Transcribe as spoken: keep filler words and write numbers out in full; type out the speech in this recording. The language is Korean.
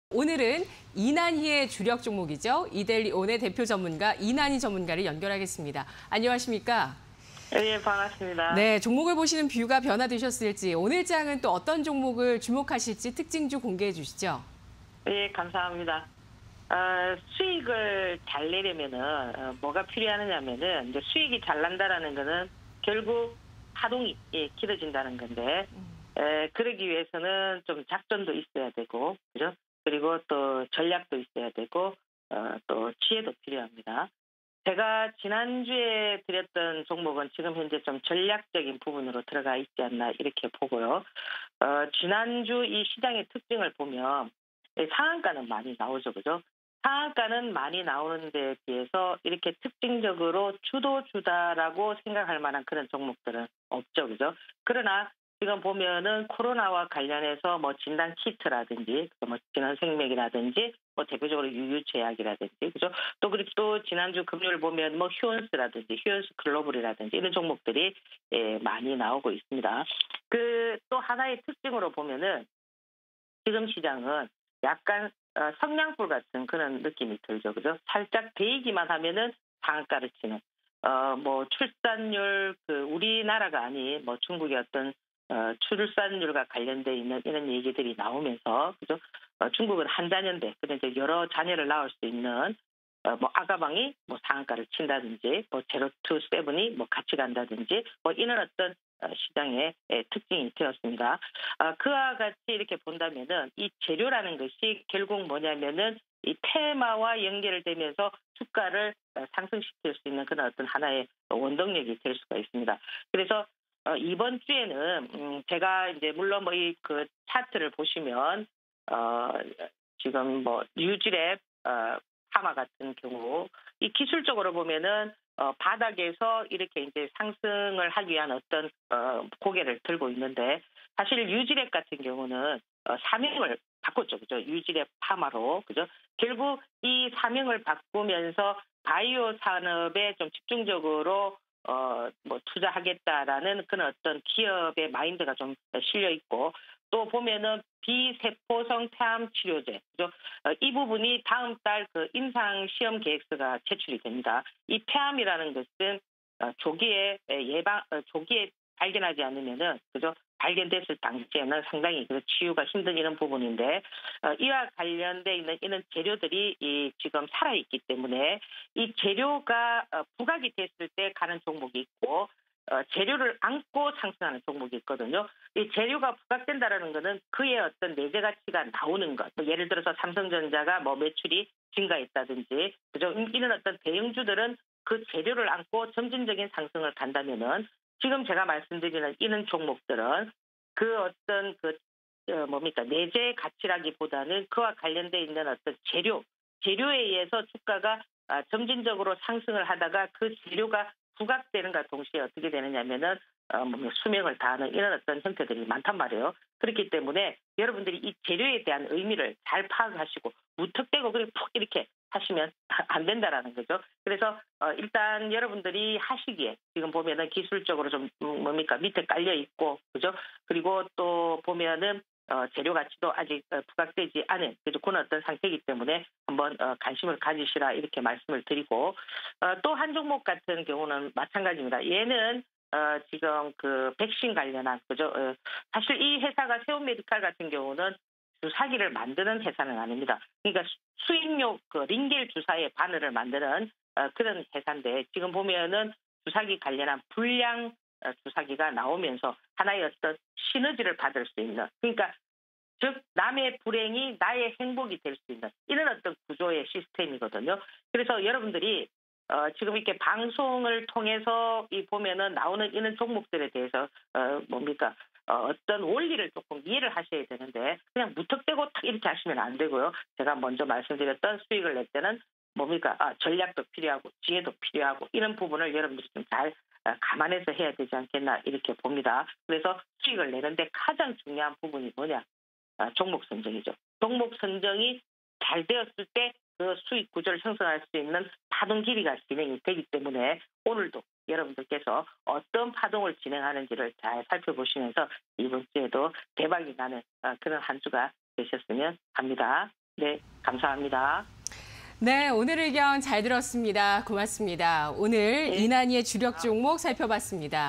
오늘은 이난희의 주력 종목이죠. 이데일리온의 대표 전문가 이난희 전문가를 연결하겠습니다. 안녕하십니까? 네, 반갑습니다. 네, 종목을 보시는 뷰가 변화되셨을지 오늘 장은 또 어떤 종목을 주목하실지 특징주 공개해 주시죠. 네, 감사합니다. 어, 수익을 잘 내려면은 어, 뭐가 필요하느냐면은 이제 수익이 잘 난다라는 거는 결국 파동이 예, 길어진다는 건데 에, 그러기 위해서는 좀 작전도 있어야 되고, 그죠? 그리고 또 전략도 있어야 되고, 어, 또 지혜도 필요합니다. 제가 지난주에 드렸던 종목은 지금 현재 좀 전략적인 부분으로 들어가 있지 않나 이렇게 보고요. 어, 지난주 이 시장의 특징을 보면 상한가는 많이 나오죠, 그죠? 상한가는 많이 나오는 데에 비해서 이렇게 특징적으로 주도주다라고 생각할 만한 그런 종목들은 없죠, 그죠? 그러나 지금 보면은 코로나와 관련해서 뭐 진단 키트라든지 뭐 진원생명이라든지 뭐 대표적으로 유유제약이라든지 그죠? 또 그리고 또 지난주 금요일 보면 뭐 휴원스라든지 휴원스 글로벌이라든지 이런 종목들이 예, 많이 나오고 있습니다. 그 또 하나의 특징으로 보면은 지금 시장은 약간 어, 성냥불 같은 그런 느낌이 들죠, 그죠? 살짝 데이기만 하면은 상한가를 치는. 어, 뭐 출산율 그 우리나라가 아닌 뭐 중국의 어떤 어, 출산율과 관련돼 있는 이런 얘기들이 나오면서 그죠? 어, 중국은 한 자녀인데 그런 이제 여러 자녀를 낳을 수 있는 어, 뭐 아가방이 뭐 상한가를 친다든지 뭐 제로 투 세븐이 뭐 같이 간다든지 뭐 이런 어떤 어, 시장의 예, 특징이 되었습니다. 어, 그와 같이 이렇게 본다면은 이 재료라는 것이 결국 뭐냐면은 이 테마와 연결되면서 주가를 어, 상승시킬 수 있는 그런 어떤 하나의 원동력이 될 수가 있습니다. 그래서 어, 이번 주에는 음, 제가 이제 물론 뭐 이 그 차트를 보시면 어, 지금 뭐 뉴질랩 어, 파마 같은 경우 이 기술적으로 보면은 어, 바닥에서 이렇게 이제 상승을 하기 위한 어떤 어, 고개를 들고 있는데 사실 뉴질랩 같은 경우는 어, 사명을 바꿨죠, 그죠? 뉴질랩 파마로, 그죠? 결국 이 사명을 바꾸면서 바이오 산업에 좀 집중적으로 어, 뭐, 투자하겠다라는 그런 어떤 기업의 마인드가 좀 실려 있고, 또 보면은 비세포성 폐암 치료제, 그죠? 어, 이 부분이 다음 달 그 임상 시험 계획서가 제출이 됩니다. 이 폐암이라는 것은 어, 조기에 예방, 어, 조기에 발견하지 않으면은, 그죠? 발견됐을 당시에는 상당히 그 치유가 힘든 이런 부분인데 어, 이와 관련돼 있는 이런 재료들이 이 지금 살아있기 때문에 이 재료가 어, 부각이 됐을 때 가는 종목이 있고 어, 재료를 안고 상승하는 종목이 있거든요. 이 재료가 부각된다라는 것은 그의 어떤 내재 가치가 나오는 것. 뭐 예를 들어서 삼성전자가 뭐 매출이 증가했다든지 그죠? 이런 어떤 대형주들은 그 재료를 안고 점진적인 상승을 간다면은 지금 제가 말씀드리는 이런 종목들은 그 어떤 그 어, 뭡니까 내재 가치라기보다는 그와 관련돼 있는 어떤 재료 재료에 의해서 주가가 아, 점진적으로 상승을 하다가 그 재료가 부각되는가 동시에 어떻게 되느냐면은 어, 뭐 수명을 다하는 이런 어떤 형태들이 많단 말이에요. 그렇기 때문에 여러분들이 이 재료에 대한 의미를 잘 파악하시고 무턱대고 그렇게 푹 이렇게 하시면 안 된다라는 거죠. 그래서 어, 일단 여러분들이 하시기에 지금 보면은 기술적으로 좀 음, 뭡니까 밑에 깔려 있고 그죠? 그리고 또 보면은 어, 재료 가치도 아직 어, 부각되지 않은 그런 어떤 상태이기 때문에 한번 어, 관심을 가지시라 이렇게 말씀을 드리고 어, 또 한 종목 같은 경우는 마찬가지입니다. 얘는 어, 지금 그 백신 관련한 그죠? 어, 사실 이 회사가 세온메디칼 같은 경우는 주사기를 만드는 회사는 아닙니다. 그러니까 수익용 그 링겔 주사의 바늘을 만드는 어, 그런 회사인데 지금 보면은 주사기 관련한 불량 어, 주사기가 나오면서 하나의 어떤 시너지를 받을 수 있는 그러니까 즉 남의 불행이 나의 행복이 될 수 있는 이런 어떤 구조의 시스템이거든요. 그래서 여러분들이 어, 지금 이렇게 방송을 통해서 이 보면은 나오는 이런 종목들에 대해서 어, 뭡니까 어, 어떤 원리를 조금 이해를 하셔야 되는데 그냥 무턱대고 탁 이렇게 하시면 안 되고요. 제가 먼저 말씀드렸던 수익을 낼 때는 뭡니까 아, 전략도 필요하고 지혜도 필요하고 이런 부분을 여러분들이 좀 잘 감안해서 해야 되지 않겠나 이렇게 봅니다. 그래서 수익을 내는데 가장 중요한 부분이 뭐냐? 아, 종목 선정이죠. 종목 선정이 잘 되었을 때 그 수익 구조를 형성할 수 있는 파동 길이가 진행이 되기 때문에 오늘도 여러분들께서 어떤 파동을 진행하는지를 잘 살펴보시면서 이번 주에도 대박이 나는 그런 한 주가 되셨으면 합니다. 네, 감사합니다. 네, 오늘 의견 잘 들었습니다. 고맙습니다. 오늘 네. 이난희의 주력 종목 살펴봤습니다.